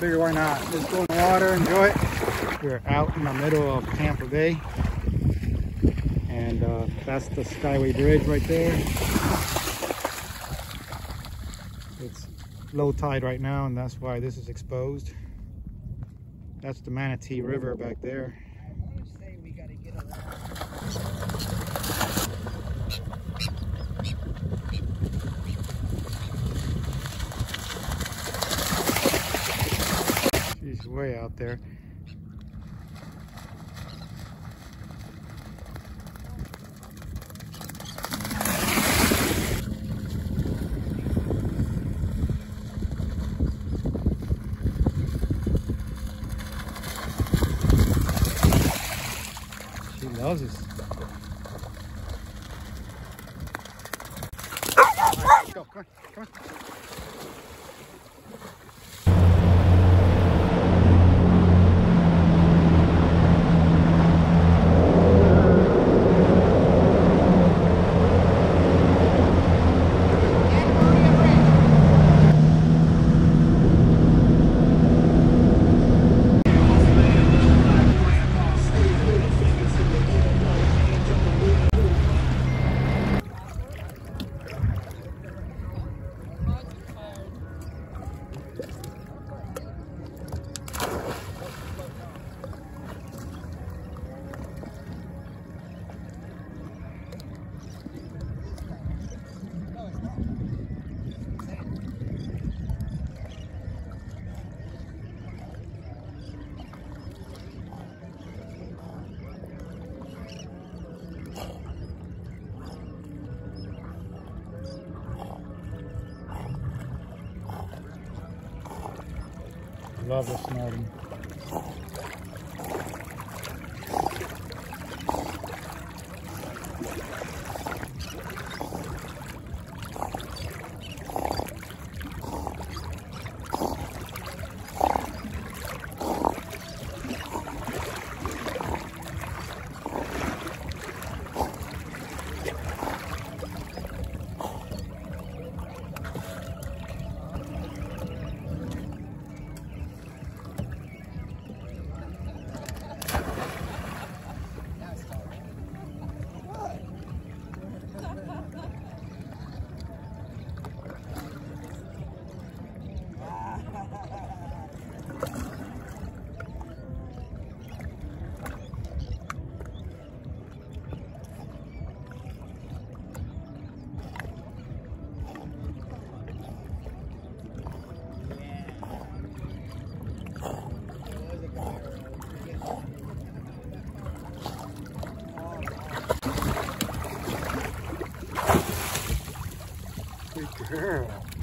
figured why not? Just go in the water, enjoy it. We're out in the middle of Tampa Bay. And that's the Skyway Bridge right there. It's low tide right now, and that's why this is exposed. That's the Manatee River back there. She's way out there. She loves us. Right, let's go. Come on, come on. Love the snorting. Good girl.